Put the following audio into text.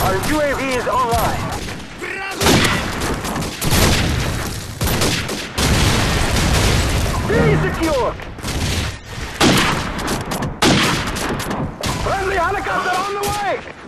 Our UAV is online. City secure. Friendly helicopter on the way!